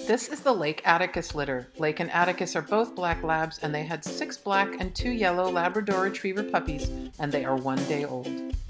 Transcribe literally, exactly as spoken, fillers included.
This is the Lake Atticus litter. Lake and Atticus are both black labs, and they had six black and two yellow Labrador Retriever puppies, and they are one day old.